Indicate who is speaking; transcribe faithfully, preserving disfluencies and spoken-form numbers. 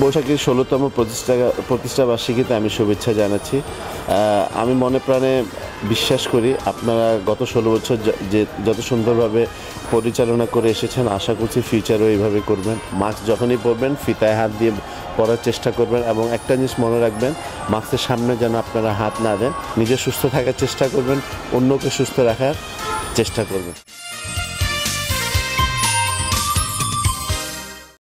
Speaker 1: বৈশাখীর ষোলোতম প্রতিষ্ঠা প্রতিষ্ঠাবার্ষিকীতে আমি শুভেচ্ছা জানাচ্ছি। আমি মনে প্রাণে বিশ্বাস করি আপনারা গত ষোলো বছর যে যত সুন্দরভাবে পরিচালনা করে এসেছেন, আশা করছি ফিউচারও এইভাবে করবেন। মাস্ক যখনই পরবেন ফিতায় হাত দিয়ে পরার চেষ্টা করবেন এবং একটা জিনিস মনে রাখবেন, মাস্কের সামনে যেন আপনারা হাত না দেন। নিজে সুস্থ থাকার চেষ্টা করবেন, অন্যকে সুস্থ রাখার চেষ্টা করবেন।